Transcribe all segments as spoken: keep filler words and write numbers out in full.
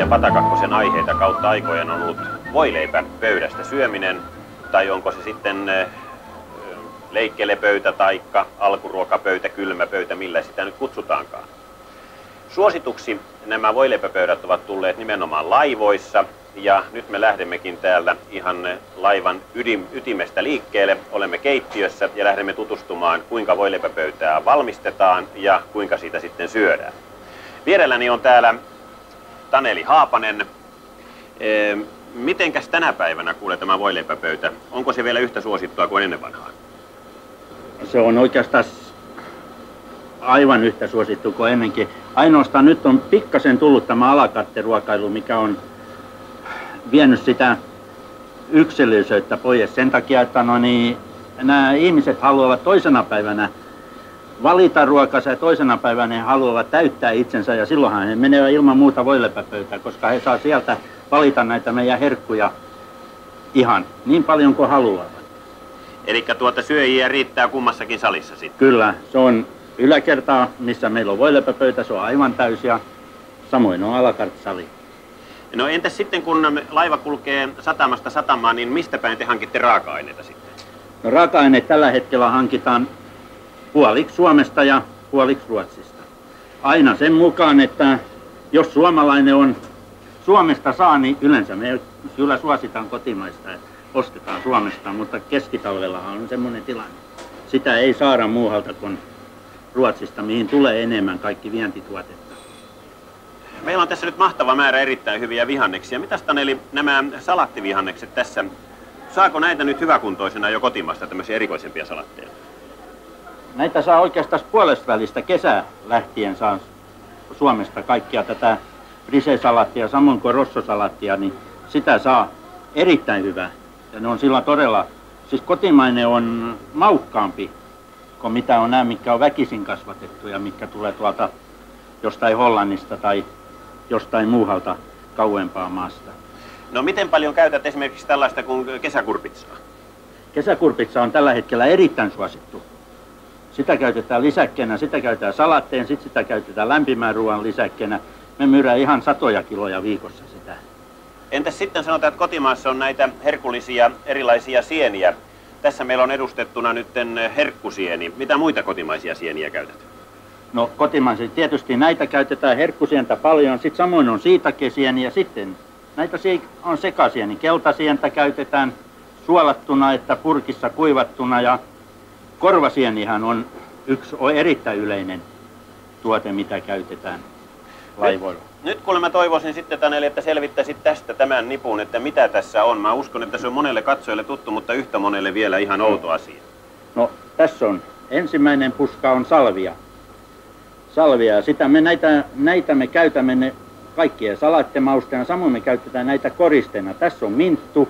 Patakakkosen aiheita kautta aikojen on ollut voileipä pöydästä syöminen, tai onko se sitten leikkelepöytä taikka alkuruokapöytä, kylmäpöytä, millä sitä nyt kutsutaankaan. Suosituksi nämä voileipäpöydät ovat tulleet nimenomaan laivoissa, ja nyt me lähdemmekin täällä ihan laivan ytimestä liikkeelle. Olemme keittiössä ja lähdemme tutustumaan, kuinka voileipäpöytää valmistetaan ja kuinka siitä sitten syödään. Vierelläni on täällä Taneli Haapanen. E, mitenkäs tänä päivänä kuulee tämä voileipäpöytä? Onko se vielä yhtä suosittua kuin ennen vanhaa? Se on oikeastaan aivan yhtä suosittu kuin ennenkin. Ainoastaan nyt on pikkasen tullut tämä alakatteruokailu, mikä on vienyt sitä yksilöllisyyttä pois sen takia, että no niin, nämä ihmiset haluavat toisena päivänä valita ruokansa ja toisena päivänä he haluavat täyttää itsensä ja silloinhan he menevät ilman muuta voileipäpöytään, koska he saa sieltä valita näitä meidän herkkuja ihan niin paljon kuin haluavat. Eli tuota syöjiä riittää kummassakin salissa sitten? Kyllä, se on yläkertaa, missä meillä on voileipäpöytä, se on aivan täysi ja samoin on alakartsali. No entäs sitten kun laiva kulkee satamasta satamaan, niin mistä päin te hankitte raaka-aineita sitten? No raaka-aineet tällä hetkellä hankitaan puoliksi Suomesta ja puoliksi Ruotsista. Aina sen mukaan, että jos suomalainen on Suomesta saa, niin yleensä me kyllä suositaan kotimaista ja ostetaan Suomesta, mutta keskitalvellahan on semmoinen tilanne. Sitä ei saada muualta kuin Ruotsista, mihin tulee enemmän kaikki vientituotetta. Meillä on tässä nyt mahtava määrä erittäin hyviä vihanneksia. Mitäs Taneli, nämä salattivihannekset tässä, saako näitä nyt hyväkuntoisena jo kotimaasta tämmöisiä erikoisempia salatteja? Näitä saa oikeastaan puolesta välistä kesää lähtien saa Suomesta kaikkia tätä brisee-salattia, samoin kuin rossosalattia, niin sitä saa erittäin hyvää. Ja ne on sillä todella, siis kotimainen on maukkaampi kuin mitä on nämä, mitkä on väkisin kasvatettu ja mitkä tulee tuolta jostain Hollannista tai jostain muualta kauempaa maasta. No miten paljon käytät esimerkiksi tällaista kuin kesäkurpitsaa? Kesäkurpitsa on tällä hetkellä erittäin suosittu. Sitä käytetään lisäkkeenä, sitä käytetään salatteen, sitten sitä käytetään lämpimän ruoan lisäkkeenä. Me myydään ihan satoja kiloja viikossa sitä. Entäs sitten sanotaan, että kotimaassa on näitä herkullisia erilaisia sieniä. Tässä meillä on edustettuna nyt herkkusieni. Mitä muita kotimaisia sieniä käytät? No kotimaisia tietysti näitä käytetään herkkusientä paljon, sitten samoin on siitakesieni ja sitten näitä on sekasieni. Keltasientä käytetään suolattuna että purkissa kuivattuna ja korvasienihän on yksi on erittäin yleinen tuote, mitä käytetään laivoilla. Nyt, nyt kuule mä toivoisin sitten Taneli, että selvittäisit tästä tämän nipun, että mitä tässä on. Mä uskon, että se on monelle katsojalle tuttu, mutta yhtä monelle vielä ihan outo asia. No tässä on ensimmäinen puska on salvia. Salvia ja sitä me näitä, näitä me käytämme ne kaikkien salattemausteena, samoin me käytetään näitä koristeena. Tässä on minttu,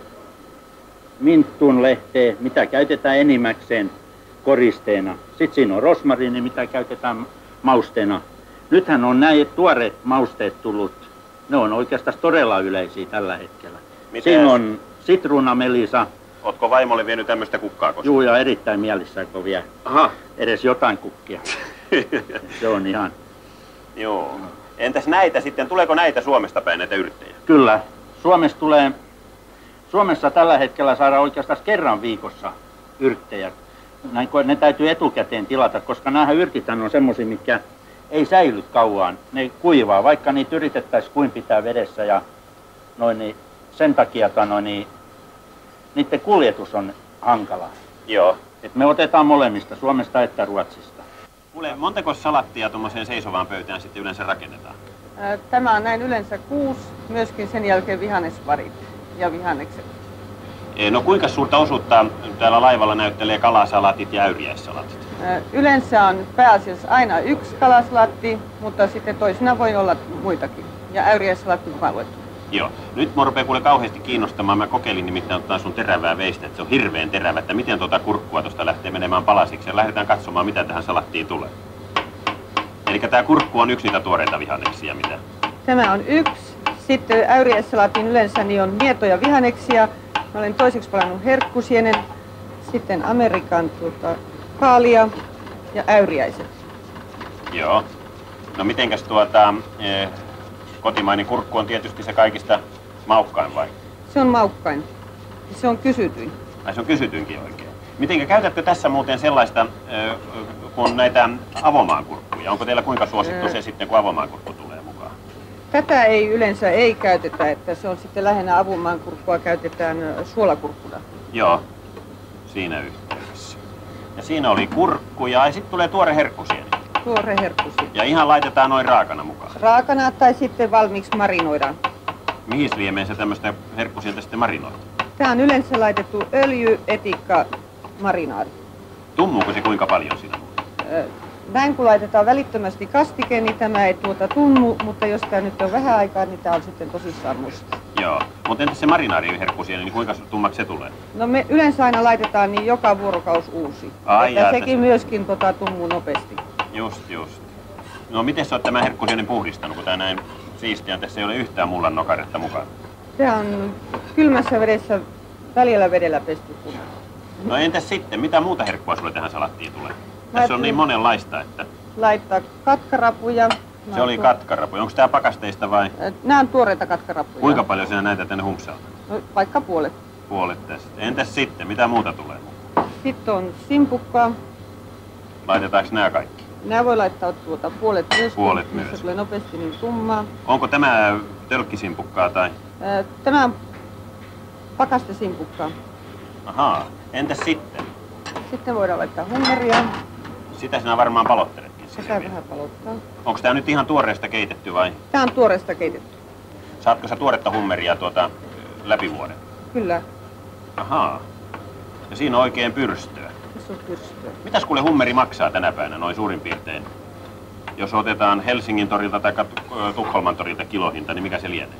minttun lehteä, mitä käytetään enimmäkseen koristeena. Sitten siinä on rosmariini, mitä käytetään mausteena. Nythän on näin tuoreet mausteet tullut. Ne on oikeastaan todella yleisiä tällä hetkellä. Mites? Siinä on sitruunamelisa. Ootko vaimolle vienyt tämmöistä kukkaa koskaan? Juu, ja erittäin mielissään, kun vie Aha. edes jotain kukkia. Se on ihan... Joo. Entäs näitä sitten, tuleeko näitä Suomesta päin näitä yrttejä? Kyllä. Suomessa tulee... Suomessa tällä hetkellä saadaan oikeastaan kerran viikossa yrttejä. Näin, ne täytyy etukäteen tilata, koska nämä yrtithän on semmoisia, mitkä ei säily kauan. Ne kuivaa, vaikka niitä yritettäisiin kuin pitää vedessä ja noin, niin sen takia noin, niin, niiden kuljetus on hankalaa. Joo. Et me otetaan molemmista, Suomesta että Ruotsista. Kuule, montako salattia tuommoiseen seisovaan pöytään sitten yleensä rakennetaan? Tämä on näin yleensä kuusi, myöskin sen jälkeen vihannesvarit ja vihannekset. No kuinka suurta osuutta täällä laivalla näyttelee kalasalatit ja äyriäissalatit? Yleensä on pääasiassa aina yksi kalasalatti, mutta sitten toisena voi olla muitakin. Ja äyriäissalatti mukaan luettuna. Joo. Nyt mua rupeaa kuule kauheasti kiinnostamaan. Mä kokeilin nimittäin ottaa sun terävää veistä, että se on hirveän terävä, että miten tuota kurkkua tuosta lähtee menemään palasiksi ja lähdetään katsomaan, mitä tähän salattiin tulee. Eli tää kurkku on yksi niitä tuoreita vihanneksia, mitä? Tämä on yksi. Sitten äyriäissalatin yleensä niin on mietoja vihanneksia. Mä olen toiseksi palannut herkkusienen, sitten Amerikan tuota, kaalia ja äyriäiset. Joo. No mitenkäs tuota, eh, Kotimainen kurkku on tietysti se kaikista maukkain vai? Se on maukkain. Se on kysytyin. Ai se on kysytyinkin oikein. Mitenkä käytätkö tässä muuten sellaista kuin näitä avomaankurkkuja? Onko teillä kuinka suosittu se sitten, kun avomaankurkku tulee mukaan? Tätä ei yleensä ei käytetä, että se on sitten lähinnä avomaankurkkua käytetään suolakurkkuna. Joo, siinä yhteydessä. Ja siinä oli kurkku ja sitten tulee tuore herkkusieni. Tuore herkkusieni. Ja ihan laitetaan noin raakana mukaan. Raakana tai sitten valmiiksi marinoidaan. Mihin liemeen se tämmöistä herkkusientä sitten marinoidaan? Tämä on yleensä laitettu öljy, etikka, marinaadi. Tummuuko se kuinka paljon siinä? Näin kun laitetaan välittömästi kastike, niin tämä ei tuota tunnu, mutta jos tämä nyt on vähän aikaa, niin tämä on sitten tosissaan musta. Joo, mutta entäs se marinaadi herkkusieni, niin kuinka tummaksi se tulee? No me yleensä aina laitetaan niin joka vuorokaus uusi. Ai että jaa, sekin tässä... myöskin tota, tummuu nopeasti. Just, just. No miten sä oot tämän herkkusieni puhdistanut, kun tää näin siistiä, tässä ei ole yhtään mullan nokaretta mukana? Tämä on kylmässä vedessä, väljällä vedellä pesty kunnolla. No entäs sitten, mitä muuta herkkua sulle tähän salattiin tulee? Tässä on niin monenlaista, että... Laittaa katkarapuja. Se oli katkarapuja. Onko tää pakasteista vai? Nämä on tuoreita katkarapuja. Kuinka paljon sinä näitä tänne humpsaalta? No, vaikka puolet. Puolet tästä. Entäs sitten, mitä muuta tulee? Sitten on simpukkaa. Laitetaanko nämä kaikki? Nämä voi laittaa tuota puolet myös, puolet missä myös. tulee nopeasti niin tummaa. Onko tämä tölkkisimpukkaa tai? Tämä on pakastesimpukkaa. Ahaa. Entäs sitten? Sitten voidaan laittaa hummeria. Sitä sinä varmaan palotteletkin. Sitä vähän palottaa. Onko tämä nyt ihan tuoreesta keitetty vai? Tämä on tuoreesta keitetty. Saatko sä tuoretta hummeria tuota läpi vuoden? Kyllä. Ahaa. Ja siinä on oikein pyrstöä. Tässä on pyrstöä. Mitäs kuule hummeri maksaa tänä päivänä noin suurin piirtein? Jos otetaan Helsingin torilta tai Tukholman torilta kilohinta, niin mikä se lienee?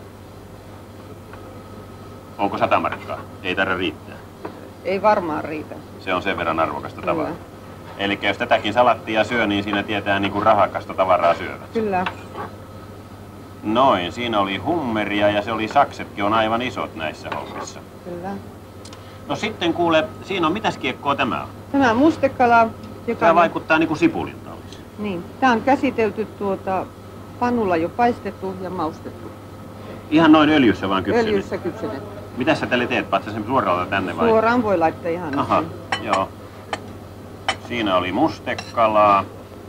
Onko sata markkaa? Ei tarvitse riittää. Ei varmaan riitä. Se on sen verran arvokasta Kyllä. tavaraa. Eli jos tätäkin salattia syö, niin siinä tietää niin kuin rahakasta tavaraa syövät. Kyllä. Noin, siinä oli hummeria ja se oli saksetkin on aivan isot näissä hommissa. Kyllä. No sitten kuule, siinä on mitäs kiekkoa tämä on? Tämä on mustekala, joka... Tämä vaikuttaa niin kuin sipulilta olisi. Niin. Tämä on käsitelty tuota pannulla jo paistettu ja maustettu. Ihan noin öljyssä vaan kypsennetty? Öljyssä kypsennetty. Mitäs sä tälle teet? Paat sä sen suoralta tänne vai? Suoraan voi laittaa ihan Aha, nyt. joo. Siinä oli mustekalaa.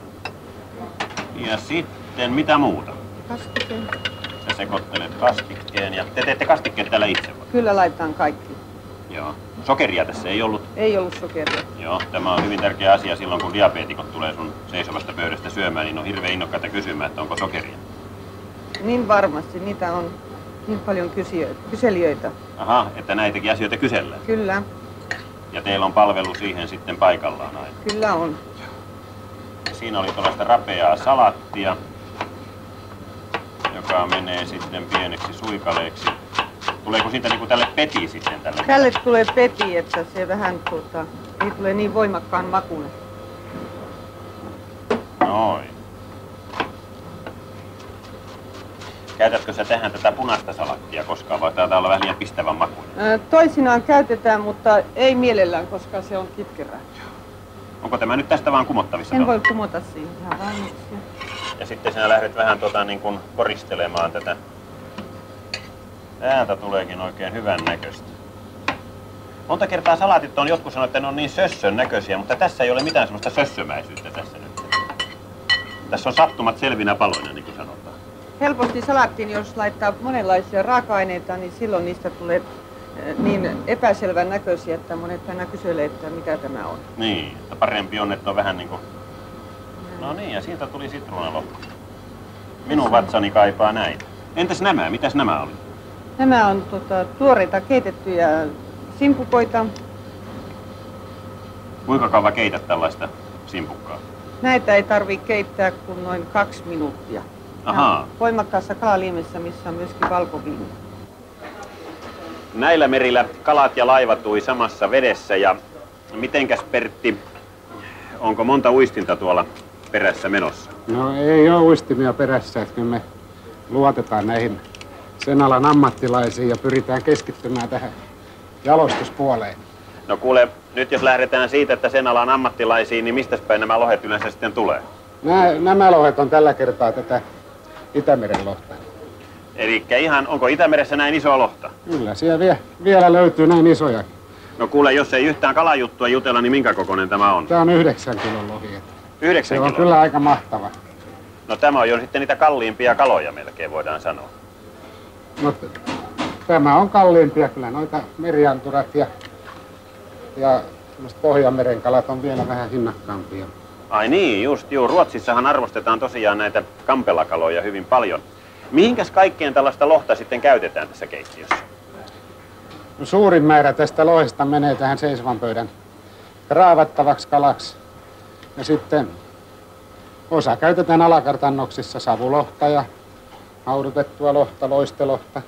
Ja sitten mitä muuta? Kastikkeen. Sä sekoittelet kastikkeen ja te teette kastikkeet täällä itse vai? Kyllä laitetaan kaikki. Joo. Sokeria tässä ei ollut. Ei ollut sokeria. Joo, tämä on hyvin tärkeä asia silloin, kun diabeetikot tulee sun seisovasta pöydästä syömään, niin on hirveän innokkaita kysymään, että onko sokeria. Niin varmasti, niitä on niin paljon kyselijöitä. Aha, että näitäkin asioita kysellään. Kyllä, Ja teillä on palvelu siihen sitten paikallaan aina. kyllä on. Ja siinä oli tuollaista rapeaa salattia, joka menee sitten pieneksi suikaleeksi. Tuleeko siitä niinku tälle peti sitten tälle? Tälle tulee peti, että se vähän tuota, ei tule niin voimakkaan makuinen. Noin. Käytätkö sä tähän tätä punaista salattia koskaan, vai taitaa olla vähän liian pistävän makuinen? Toisinaan käytetään, mutta ei mielellään, koska se on kitkerää. Onko tämä nyt tästä vaan kumottavissa? En voi kumota siihen ihan valmiiksi. Ja sitten sinä lähdet vähän tota, niin kuin koristelemaan tätä. Täältä tuleekin oikein hyvän näköistä. Monta kertaa salaatit on, jotkut sanoo, että ne on niin sössön näköisiä, mutta tässä ei ole mitään semmoista sössömäisyyttä tässä nyt. Tässä on sattumat selvinä paloina, niin kuin sanotaan. Helposti salaattiin, jos laittaa monenlaisia raaka-aineita, niin silloin niistä tulee niin epäselvän näköisiä, että monet aina kyselee, että mitä tämä on. Niin, että parempi on, että on vähän niin kuin... No niin, ja siitä tuli sitruunalokko. Minun vatsani kaipaa näitä. Entäs nämä? Mitäs nämä oli? Nämä on tota, tuoreita keitettyjä simpukoita. Kuinka kauan keität tällaista simpukkaa? Näitä ei tarvitse keittää kuin noin kaksi minuuttia. Ahaa. Voimakkaassa kalaliemessä, missä on myöskin valkoviini. Näillä merillä kalat ja laivat ui samassa vedessä ja mitenkäs Pertti, onko monta uistinta tuolla perässä menossa? No ei ole uistimia perässä, että me luotetaan näihin sen alan ammattilaisiin ja pyritään keskittymään tähän jalostuspuoleen. No kuule, nyt jos lähdetään siitä, että sen alan ammattilaisiin, niin mistäs päin nämä lohet yleensä sitten tulee? Nämä, nämä lohet on tällä kertaa tätä Itämeren lohta. Elikkä ihan, onko Itämeressä näin isoa lohta? Kyllä, siellä vie, vielä löytyy näin isoja. No kuule, jos ei yhtään kalajuttua jutella, niin minkä kokoinen tämä on? Tämä on yhdeksän kilon lohi. Yhdeksän Se on kiloa? kyllä aika mahtava. No tämä on jo sitten niitä kalliimpia kaloja melkein, voidaan sanoa. No, tämä on kalliimpia, kyllä noita merianturat ja, ja Pohjanmeren kalat on vielä vähän hinnakkaampia. Ai niin, just juu. Ruotsissahan arvostetaan tosiaan näitä kampelakaloja hyvin paljon. Mihinkäs kaikkeen tällaista lohta sitten käytetään tässä keittiössä? No, suurin määrä tästä lohesta menee tähän seisovan pöydän raavattavaksi kalaksi. Ja sitten osa käytetään alakartannoksissa savulohta ja haudutettua lohta, loistelohta.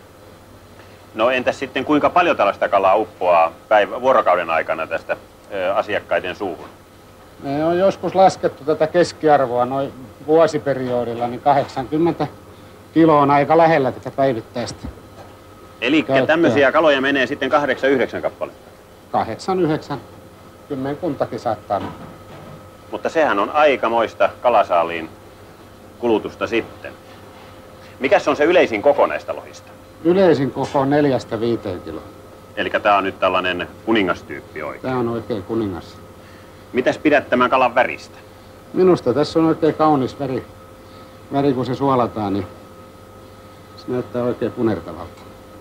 No entäs sitten kuinka paljon tällaista kalaa uppoaa päivä, vuorokauden aikana tästä ö, asiakkaiden suuhun? Me on joskus laskettu tätä keskiarvoa noin vuosiperiodilla, niin kahdeksankymmentä kiloa on aika lähellä tätä päivittäistä. Eli tämmöisiä kaloja menee sitten kahdeksan, yhdeksän kappaletta? Kahdeksan, yhdeksän, kymmenkuntakin saattaa mennä. Mutta sehän on aikamoista kalasaaliin kulutusta sitten. Mikäs on se yleisin koko näistä lohista? Yleisin koko on neljästä viiteen kiloa. Eli tää on nyt tällainen kuningastyyppi oikein. Tämä on oikein kuningas. Mitäs pidät tämän kalan väristä? Minusta tässä on oikein kaunis väri. Väri kun se suolataan, niin se näyttää oikein punertavalta.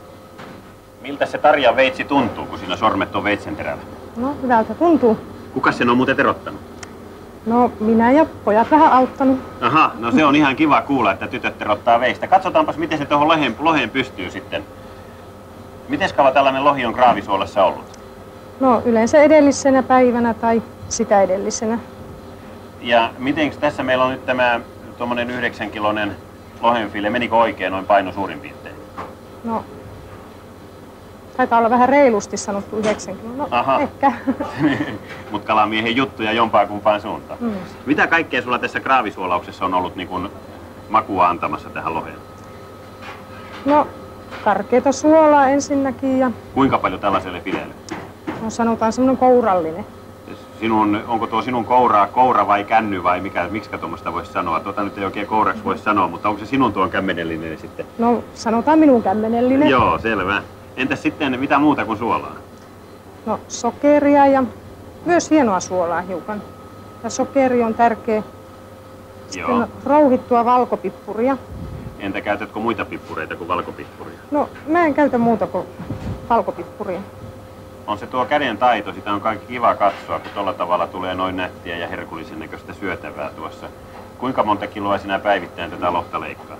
Miltä se Tarjan veitsi tuntuu, kun siinä sormet on veitsen terällä? No, hyvältä tuntuu. Kukas sen on muuten terottanut? No, minä ja pojat vähän auttanut. Aha, no se on ihan kiva kuulla, että tytöt terottaa veistä. Katsotaanpas, miten se tuohon loheen, loheen pystyy sitten. Miten kauan tällainen lohi on Graavisuolassa ollut? No, yleensä edellisenä päivänä tai sitä edellisenä. Ja miten tässä meillä on nyt tämä tuommoinen yhdeksänkiloinen lohenfile, menikö oikein noin paino suurin piirtein? No, taitaa olla vähän reilusti sanottu yhdeksänkymmentä. No, Aha. ehkä. Mut kalamiehen juttuja jompaa kumpaan suuntaan. Mm. Mitä kaikkea sulla tässä graavisuolauksessa on ollut niin kuin makua antamassa tähän loheen? No, karkeata suolaa ensinnäkin ja Kuinka paljon tällaiselle fileelle? no, sanotaan semmoinen kourallinen. Sinun, onko tuo sinun kouraa koura vai känny vai mikä, miksikä tuommoista voisi sanoa? Tuota nyt ei oikein kouraksi voisi sanoa, mutta onko se sinun tuon kämmenellinen sitten? No, sanotaan minun kämmenellinen. Joo, selvä. Entäs sitten mitä muuta kuin suolaa? No, sokeria ja myös hienoa suolaa hiukan. Ja sokeri on tärkeä. Sitten Joo. rouhittua valkopippuria. Entä käytätkö muita pippureita kuin valkopippuria? No, mä en käytä muuta kuin valkopippuria. On se tuo käden taito, sitä on kaikki kiva katsoa, kun tuolla tavalla tulee noin nättiä ja herkullisen näköistä syötävää tuossa. Kuinka monta kiloa sinä päivittäin tätä lohta leikkaat?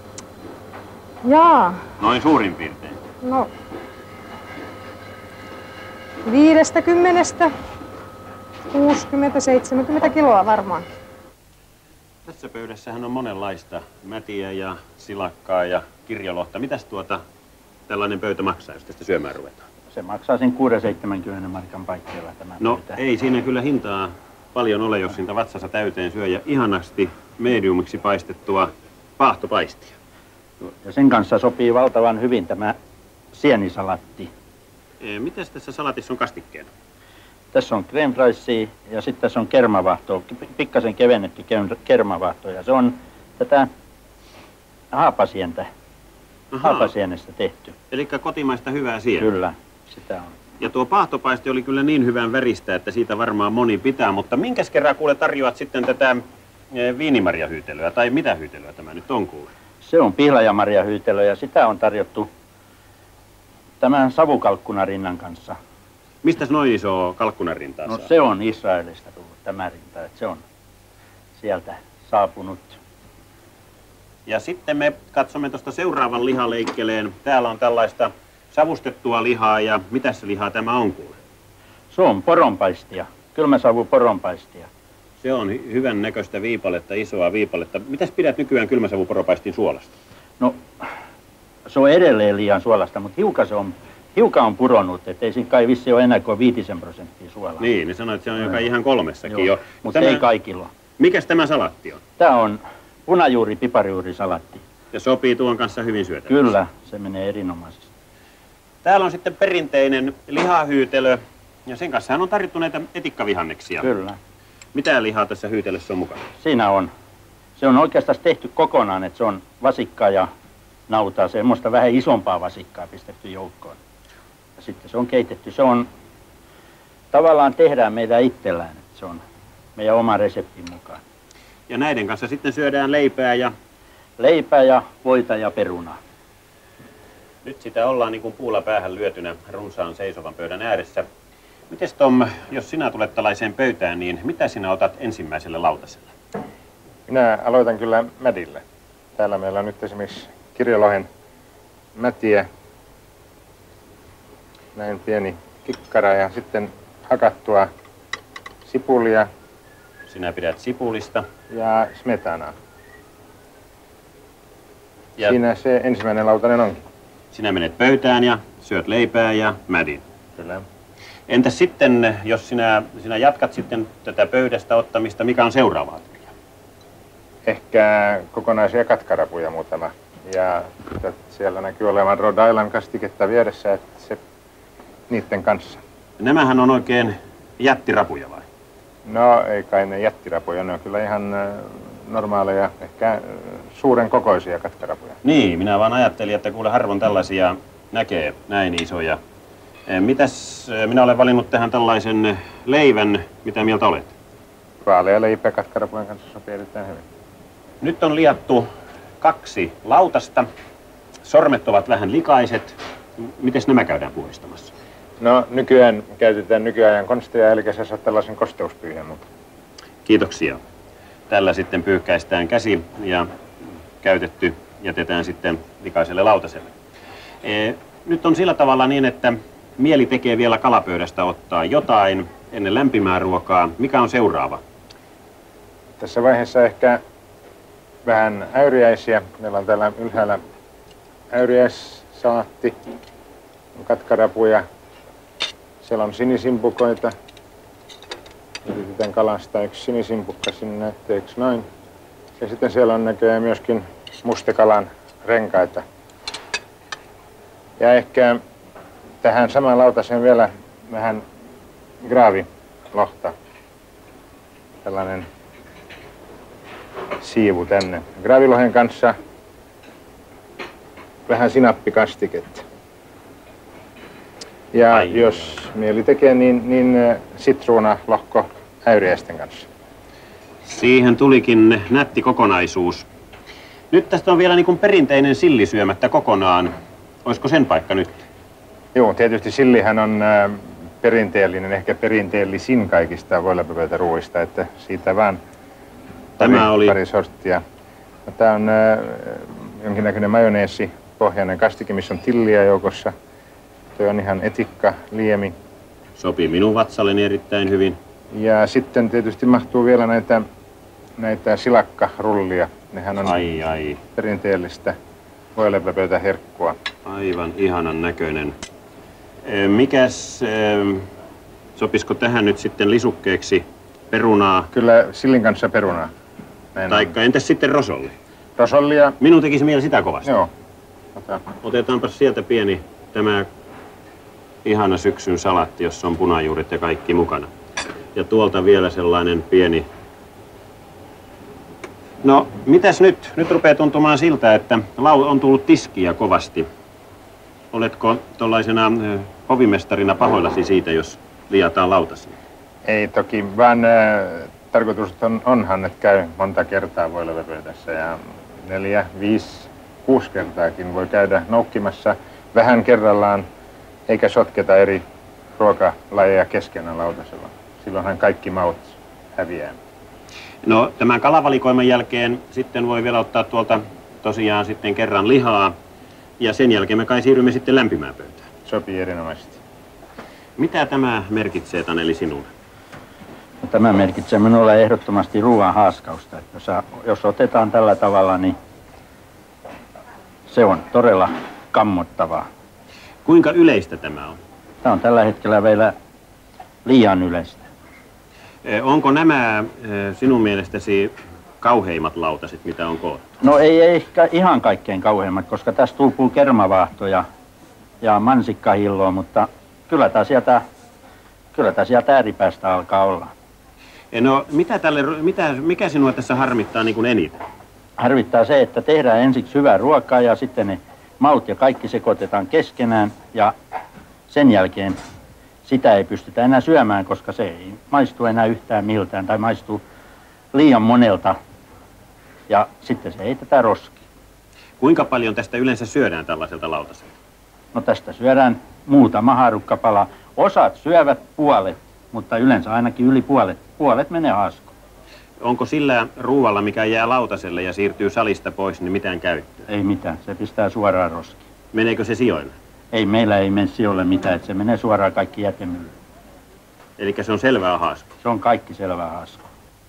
Jaa, Noin suurin piirtein. no viidestä kymmenestä, kuusikymmentä, seitsemänkymmentä kiloa varmaan. Tässä pöydässähän on monenlaista mätiä ja silakkaa ja kirjolohta. Mitäs tuota tällainen pöytä maksaa, jos tästä syömään ruvetaan? Se maksaa sen kuusikymmentä seitsemänkymmentä markan paikkeilla tämä No pöytä. ei siinä kyllä hintaa paljon ole, jos siitä vatsassa täyteen syö ja ihanasti mediumiksi paistettua paahtopaistia. Ja sen kanssa sopii valtavan hyvin tämä sienisalatti. E, mitäs tässä salatissa on kastikkeena? Tässä on crème fraîchia ja sitten tässä on kermavahtoa, pikkasen kevennetty kermavahto ja se on tätä haapasientä, haapasienestä tehty. Eli kotimaista hyvää sientä. Kyllä, sitä on. Ja tuo paahtopaiste oli kyllä niin hyvän väristä, että siitä varmaan moni pitää, mutta minkäs kerran kuule tarjoat sitten tätä e, viinimarjahyytelyä, tai mitä hyytelyä tämä nyt on kuule? Se on pihlajamarjahyytelö ja sitä on tarjottu tämän savukalkkunarinnan kanssa. Mistäs noin iso kalkkunarintaa No saa? se on Israelista tullut tämä rinta, että se on sieltä saapunut. Ja sitten me katsomme tuosta seuraavan lihaleikkeleen. Täällä on tällaista savustettua lihaa ja mitäs se lihaa tämä on kuule? Se on poronpaistia, kylmäsavu poronpaistia. Se on hy- hyvän näköistä viipaletta, isoa viipaletta. Mitäs pidät nykyään kylmäsavuporopaistin suolasta? No se on edelleen liian suolasta, mutta hiukan se on, hiukan on pudonnut, ettei siinä kai vissi ole enää kuin viitisen prosenttia suolaa. Niin, ne sanoit, että se on joka ihan kolmessakin Joo, jo. mutta Tämä- ei kaikilla. Mikäs tämä salatti on? Tämä on punajuuri piparijuurisalatti. Ja sopii tuon kanssa hyvin syötäväksi. Kyllä, se menee erinomaisesti. Täällä on sitten perinteinen lihahyytelö. Ja sen kanssa on tarjottu näitä etikkavihanneksia. Kyllä. Mitä lihaa tässä hyytelössä on mukana? Siinä on. Se on oikeastaan tehty kokonaan, että se on vasikka ja nautaa, semmoista vähän isompaa vasikkaa pistetty joukkoon. Ja sitten se on keitetty. Se on, tavallaan tehdään meidän itsellään, että se on meidän oma reseptin mukaan. Ja näiden kanssa sitten syödään leipää ja... Leipää ja voita ja perunaa. Nyt sitä ollaan niin kuin puulla päähän lyötynä runsaan seisovan pöydän ääressä. Mites Tom, jos sinä tulet tällaiseen pöytään, niin mitä sinä otat ensimmäiselle lautaselle? Minä aloitan kyllä mädillä. Täällä meillä on nyt esimerkiksi kirjolohen mätiä. Näin pieni kikkara ja sitten hakattua sipulia. Sinä pidät sipulista. Ja smetanaa. Ja siinä se ensimmäinen lautanen onkin. Sinä menet pöytään ja syöt leipää ja mädin. Kyllä. Entäs sitten, jos sinä, sinä jatkat sitten tätä pöydästä ottamista, mikä on seuraava ateria? Ehkä kokonaisia katkarapuja muutama. Ja siellä näkyy olevan Rhode Island kastiketta vieressä, että se niiden kanssa. Nämähän on oikein jättirapuja vai? No ei kai ne jättirapuja, ne on kyllä ihan normaaleja, ehkä suuren kokoisia katkarapuja. Niin, minä vaan ajattelin, että kuule harvoin tällaisia näkee näin isoja. Mitäs, minä olen valinnut tähän tällaisen leivän, mitä mieltä olet? Vaalea leipä katkarapujen kanssa sopii erittäin hyvin. Nyt on liattu kaksi lautasta. Sormet ovat vähän likaiset. Mites nämä käydään puhdistamassa? No nykyään käytetään nykyajan konsteja, eli sä saat tällaisen kosteuspyyheen. Mutta... Kiitoksia. Tällä sitten pyyhkäistään käsi ja käytetty jätetään sitten likaiselle lautaselle. E, nyt on sillä tavalla niin, että mieli tekee vielä kalapöydästä ottaa jotain ennen lämpimää ruokaa. Mikä on seuraava? Tässä vaiheessa ehkä vähän äyriäisiä. Meillä on täällä ylhäällä äyriäissalaatti, katkarapuja. Siellä on sinisimpukoita. Yritetään kalastaa yksi sinisimpukka sinne näytteeksi noin. Ja sitten siellä on näköjään myöskin mustekalan renkaita. Ja ehkä tähän samaan lautaseen vielä vähän graavilohta. Tällainen siivu tänne. Graavilohen kanssa vähän sinappikastiketta. Ja Ai, jos mieli tekee, niin, niin sitruunalohko äyriäisten kanssa. Siihen tulikin nätti kokonaisuus. Nyt tästä on vielä niin kuin perinteinen silli syömättä kokonaan. Olisiko sen paikka nyt? Joo, tietysti sillihän on äh, perinteellinen, ehkä perinteellisin kaikista voilepäpöytäruuista, että siitä vaan Tämä pari, oli... pari sorttia. Tämä on äh, jonkinnäköinen majoneesi, pohjainen kastike, missä on tilliä joukossa. Tuo on ihan etikka, liemi. Sopii minun vatsalleni erittäin hyvin. Ja sitten tietysti mahtuu vielä näitä, näitä silakkarullia. Nehän on ai, ai. perinteellistä voilepäpöytäherkkua. Aivan ihanan näköinen. Mikäs, sopisiko tähän nyt sitten lisukkeeksi perunaa? Kyllä sillin kanssa perunaa. Näin Taikka on. Entäs sitten rosolli? Rosollia. Minun tekisi mieli sitä kovasti. Joo. Ota. Otetaanpa sieltä pieni tämä ihana syksyn salatti, jossa on punajuuret ja kaikki mukana. Ja tuolta vielä sellainen pieni... No, mitäs nyt? Nyt rupeaa tuntumaan siltä, että lau on tullut tiskiä kovasti. Oletko tuollaisena hovimestarina pahoillasi siitä, jos liataan lautasia? Ei toki, vaan äh, tarkoitus on, onhan, että käy monta kertaa voilepäpöydässä ja neljä, viisi, kuusi kertaakin voi käydä noukkimassa vähän kerrallaan, eikä sotketa eri ruokalajeja keskenään lautasella. Silloinhan kaikki maut häviää. No, tämän kalavalikoiman jälkeen sitten voi vielä ottaa tuolta tosiaan sitten kerran lihaa. Ja sen jälkeen me kai siirrymme sitten lämpimään pöytään. Sopii erinomaisesti. Mitä tämä merkitsee, Taneli, sinulle? No, tämä merkitsee minulle ehdottomasti ruoan haaskausta. Että jos, jos otetaan tällä tavalla, niin se on todella kammottavaa. Kuinka yleistä tämä on? Tämä on tällä hetkellä vielä liian yleistä. Onko nämä sinun mielestäsi kauheimmat lautaset, mitä on koottu? No ei ehkä ihan kaikkein kauheimmat, koska tässä tulpuu kermavaahtoja ja mansikkahilloa, mutta kyllä tämä sieltä, kyllä tämä sieltä ääripäästä alkaa olla. No mitä tälle, mitä, mikä sinua tässä harmittaa niin kuin eniten? harvittaa se, että tehdään ensiksi hyvää ruokaa ja sitten ne maut ja kaikki sekoitetaan keskenään ja sen jälkeen sitä ei pystytä enää syömään, koska se ei maistu enää yhtään miltään tai maistuu liian monelta ja sitten se heitetään roskiin. Kuinka paljon tästä yleensä syödään tällaiselta lautaselta? No tästä syödään muutama haarukkapala. Osat syövät puolet, mutta yleensä ainakin yli puolet. Puolet menee haaskoon. Onko sillä ruualla, mikä jää lautaselle ja siirtyy salista pois, niin mitään käyttöä? Ei mitään, se pistää suoraan roskiin. Meneekö se sijoille? Ei, meillä ei mene sijoille mitään, että se menee suoraan kaikki jätemyllyyn. Eli se on selvää haaskoa? Se on kaikki selvää haaskoa.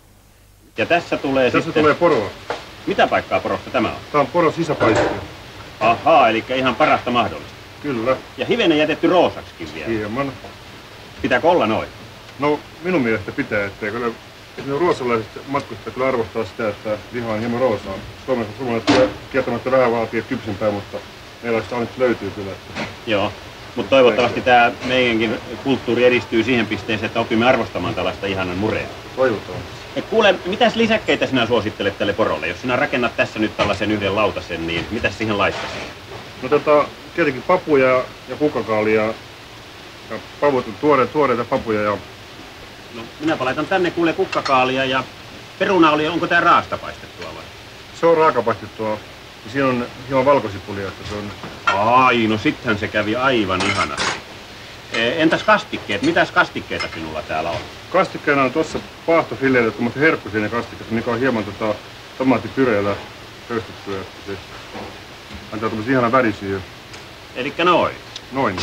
Ja tässä tulee tässä sitten... tulee poroa. Mitä paikkaa porosta tämä on? Tämä on poron sisäpaistia. Ahaa, eli ihan parasta mahdollista. Kyllä. Ja hivenen jätetty roosaksikin vielä. Hieman. Pitääkö olla noin? No minun mielestä pitää, ettei kyllä ne ruotsalaiset matkustajat kyllä arvostaa sitä, että liha on hieman roosaa. Suomessa suomalaiset kieltämättä vähän vaatii kypsempää, mutta meillä sitä nyt löytyy kyllä. Että... Joo, mutta toivottavasti tämä meidänkin kulttuuri edistyy siihen pisteeseen, että opimme arvostamaan tällaista ihanan murea. Toivotaan. Ja kuule, mitäs lisäkkeitä sinä suosittelet tälle porolle? Jos sinä rakennat tässä nyt tällaisen yhden lautasen, niin mitäs siihen laittaisit? No tota, tietenkin papuja ja kukkakaalia ja pavut, tuore, tuoreita papuja ja... No minäpä laitan tänne kuule kukkakaalia ja peruna oli, onko tää raasta paistettua vai? Se on raakapaistettua ja siinä on hieman valkosipulia, että se on... Ai, no sittenhän se kävi aivan ihanasti. Entäs kastikkeet? Mitäs kastikkeita sinulla täällä on? Kastikkeena on tuossa paahtofilleillä tuommoista herkkusiinen kastikkeita, mikä on hieman tota, tomaattipyreellä höystettyä. Se antaa tuommoisen ihanan väri siihen. Elikkä noin. Noin.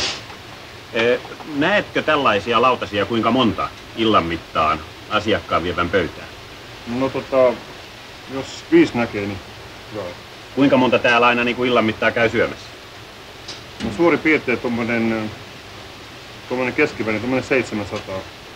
E, näetkö tällaisia lautasia kuinka monta illan mittaan asiakkaan vievän pöytään? No tota, jos viisi näkee, niin joo. Kuinka monta täällä aina niin kuin illan mittaan käy syömässä? No suuri piirtein tuommoinen tuommoinen keskivälinen, tuommoinen seitsemänsataa.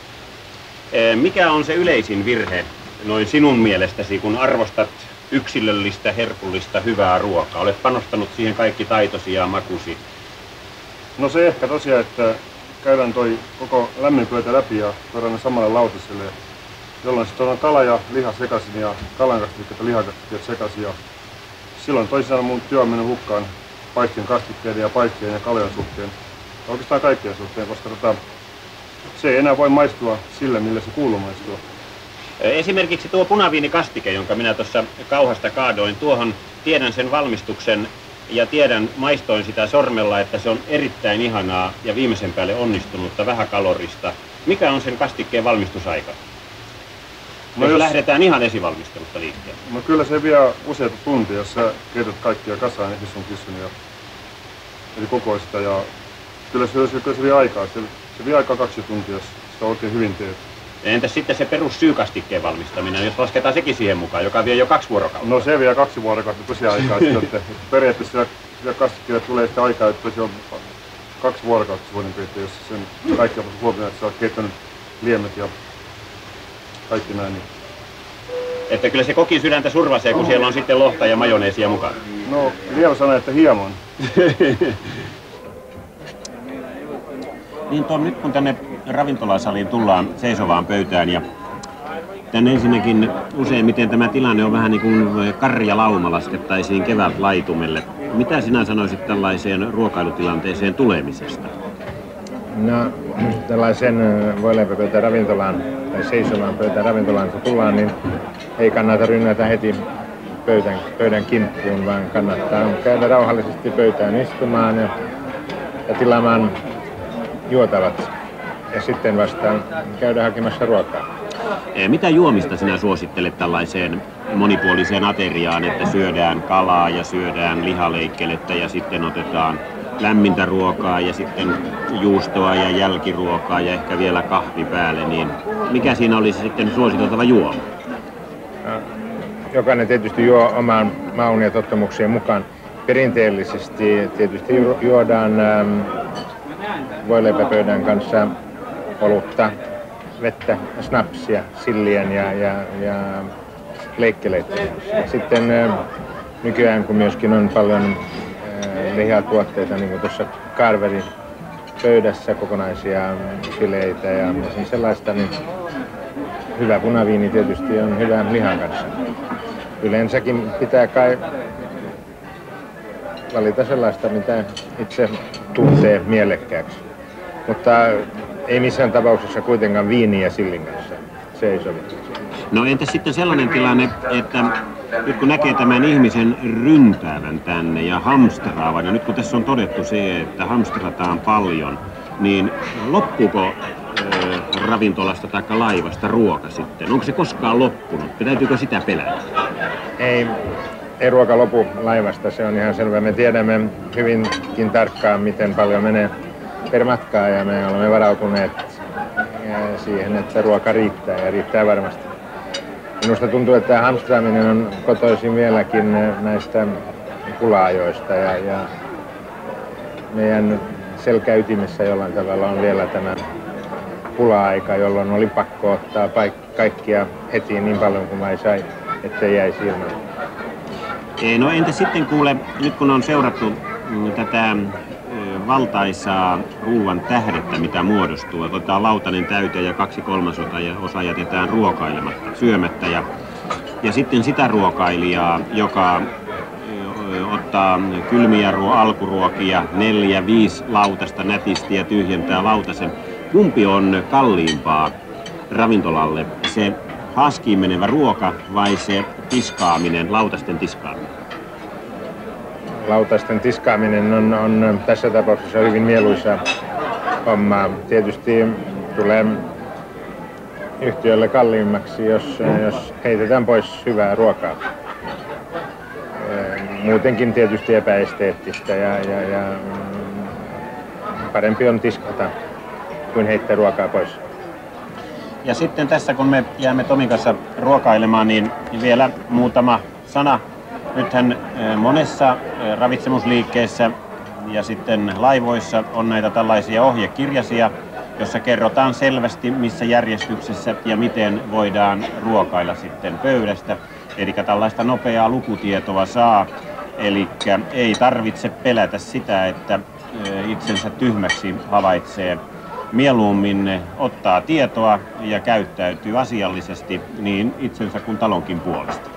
E, mikä on se yleisin virhe noin sinun mielestäsi, kun arvostat yksilöllistä, herkullista, hyvää ruokaa? Olet panostanut siihen kaikki taitosi ja makusi. No se ehkä tosiaan, että käydään toi koko lämmin pöytä läpi ja tuodaan ne samalle lautaselle, jolloin sitten on kala ja liha sekaisin ja kalankastikkeet ja lihakastikkeet sekaisin. Ja silloin toisaalta mun työ on mennyt hukkaan paistien kastikkeiden ja paistien ja kalojen suhteen. Ja oikeastaan kaikkien suhteen, koska tota, se ei enää voi maistua sillä, millä se kuuluu maistua. Esimerkiksi tuo punaviinikastike, jonka minä tuossa kauhasta kaadoin, tuohon tiedän sen valmistuksen ja tiedän, maistoin sitä sormella, että se on erittäin ihanaa ja viimeisen päälle onnistunutta, vähäkalorista. Mikä on sen kastikkeen valmistusaika? No jos, jos lähdetään ihan esivalmistelusta liikkeelle. No kyllä se vie useita tuntia, jos sä keität kaikkia kasaan ehissun kissun ja eli kokoista. Ja kyllä se, se, se vie aikaa. Se, se vie aikaa kaksi tuntia, jos sitä oikein hyvin teet. Entäs sitten se perussyy-kastikkeen valmistaminen, jos lasketaan sekin siihen mukaan, joka vie jo kaksi vuorokautta? No se vie kaksi vuorokautta tosiaan aikaa. Että periaatteessa sillä, sillä kastikkeella tulee sitä aikaa, että se on kaksi vuorokautta vuoden piirtein, jos sen kaikki on huomioon, että sä oot keittänyt liemet ja kaikki näin. Niin. Että kyllä se kokin sydäntä survasee, kun siellä on sitten lohta ja majoneesia mukaan. No, vielä sanon, että hieman. Niin Tom, nyt kun tänne ravintolasaliin tullaan seisovaan pöytään ja tänne ensinnäkin useimmiten tämä tilanne on vähän niin kuin karjalauma laskettaisiin kevätlaitumelle. Mitä sinä sanoisit tällaiseen ruokailutilanteeseen tulemisesta? No, tällaisen voileipäpöytään ravintolaan tai seisovaan pöytään ravintolaan kun tullaan, niin ei kannata rynnätä heti pöydän, pöydän kimppuun, vaan kannattaa käydä rauhallisesti pöytään istumaan ja, ja tilaamaan juotavat ja sitten vasta käydä hakemassa ruokaa. Mitä juomista sinä suosittelet tällaiseen monipuoliseen ateriaan, että syödään kalaa ja syödään lihaleikkelettä ja sitten otetaan lämmintä ruokaa ja sitten juustoa ja jälkiruokaa ja ehkä vielä kahvi päälle, niin mikä siinä olisi sitten suositeltava juoma? No, jokainen tietysti juo oman maun ja tottumuksien mukaan. Perinteellisesti tietysti juodaan ähm, voileipäpöydän kanssa olutta, vettä, snapsia, sillien ja, ja, ja leikkeleitä. Sitten äh, nykyään kun myöskin on paljon äh, lihatuotteita, niin kuin tuossa Carverin pöydässä kokonaisia fileitä ja sellaista, niin hyvä punaviini tietysti on hyvän lihan kanssa. yleensäkin pitää kai valita sellaista, mitä itse tuntee mielekkääksi. Mutta ei missään tapauksessa kuitenkaan viiniä sillin kanssa. Se ei sovi. No entäs sitten sellainen tilanne, että nyt kun näkee tämän ihmisen ryntäävän tänne ja hamsteraavan, ja nyt kun tässä on todettu se, että hamsterataan paljon, niin loppuuko ö, ravintolasta tai laivasta ruoka sitten? Onko se koskaan loppunut? Täytyykö sitä pelätä? Ei, ei ruoka lopu laivasta, se on ihan selvä. Me tiedämme hyvinkin tarkkaan, miten paljon menee per matkaa, ja me olemme varautuneet siihen, että ruoka riittää ja riittää varmasti. Minusta tuntuu, että hamstraaminen on kotoisin vieläkin näistä pula-ajoista ja, ja meidän selkäytimessä jollain tavalla on vielä tämä pula-aika, jolloin oli pakko ottaa paik- kaikkia heti niin paljon kuin vai sai, ettei jäisi ilman. No entä sitten kuule, nyt kun on seurattu tätä valtaisaa ruuan tähdettä, mitä muodostuu. Otetaan lautanen täyteen ja kaksi kolmasosa ja osa jätetään ruokailematta, syömättä. Ja, ja sitten sitä ruokailijaa, joka ö, ottaa kylmiä ruo- alkuruokia, neljä, viisi lautasta nätisti ja tyhjentää lautasen. Kumpi on kalliimpaa ravintolalle? Se haskiin menevä ruoka vai se tiskaaminen, lautasten tiskaaminen? Lautasten tiskaaminen on, on tässä tapauksessa hyvin mieluisa homma. Tietysti tulee yhtiölle kalliimmaksi, jos, jos heitetään pois hyvää ruokaa. Muutenkin tietysti epäesteettistä ja, ja, ja parempi on tiskata kuin heittää ruokaa pois. Ja sitten tässä kun me jäämme Tomin kanssa ruokailemaan, niin vielä muutama sana. Nythän monessa ravitsemusliikkeessä ja sitten laivoissa on näitä tällaisia ohjekirjasia, jossa kerrotaan selvästi, missä järjestyksessä ja miten voidaan ruokailla sitten pöydästä. Eli tällaista nopeaa lukutietoa saa, eli ei tarvitse pelätä sitä, että itsensä tyhmäksi havaitsee. Mieluummin ottaa tietoa ja käyttäytyy asiallisesti niin itsensä kuin talonkin puolesta.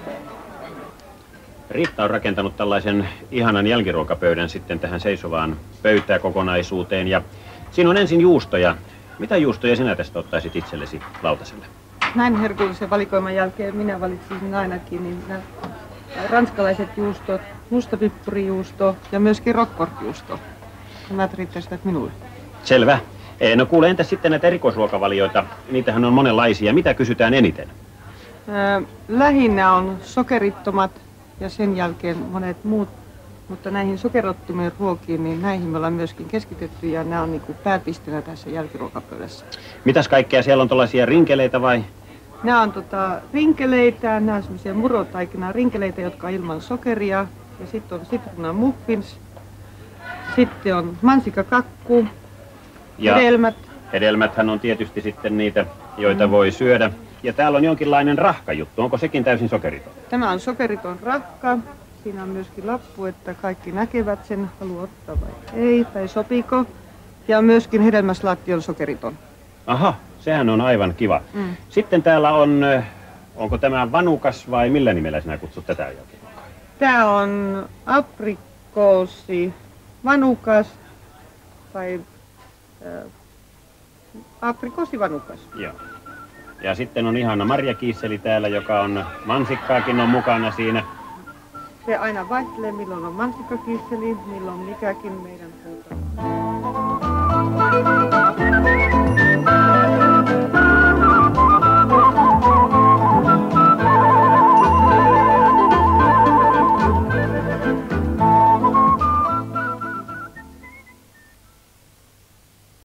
Riitta on rakentanut tällaisen ihanan jälkiruokapöydän sitten tähän seisovaan pöytäkokonaisuuteen. Ja siinä on ensin juustoja. Mitä juustoja sinä tästä ottaisit itsellesi lautaselle? Näin herkullisen valikoiman jälkeen minä valitsisin ainakin niin ranskalaiset juustot, mustapippurijuusto ja myöskin roquefort-juusto. Nämä riittäisivät minulle. Selvä. No kuule, entäs sitten näitä erikoisruokavalioita? Niitähän on monenlaisia. Mitä kysytään eniten? Äh, lähinnä on sokerittomat ja sen jälkeen monet muut, mutta näihin sokerottomiin ruokiin, niin näihin me ollaan myöskin keskitetty ja nämä on niin kuin pääpisteenä tässä jälkiruokapöydässä. Mitäs kaikkea siellä on, tuollaisia rinkeleitä vai? Nämä on tota, rinkeleitä, nämä on semmoisia murotaikinaa rinkeleitä, jotka on ilman sokeria. Ja sitten on sitruunan muffins, sitten on mansikkakakku, ja hedelmät. Hedelmäthän on tietysti sitten niitä, joita mm. voi syödä. Ja täällä on jonkinlainen rahkajuttu. Onko sekin täysin sokeriton? Tämä on sokeriton rahka. Siinä on myöskin lappu, että kaikki näkevät sen, haluaa ottaa vai ei, tai sopiko. Ja myöskin hedelmäslaatti on sokeriton. Aha, sehän on aivan kiva. Mm. Sitten täällä on, onko tämä vanukas vai millä nimellä sinä kutsut tätä jokin? Tämä on aprikoosi, vanukas tai äh, aprikoosi vanukas. Joo. Ja sitten on ihana marjakiisseli täällä, joka on, mansikkaakin on mukana siinä. Se aina vaihtelee, milloin on mansikkakiisseli, milloin mikäkin meidän puhutaan.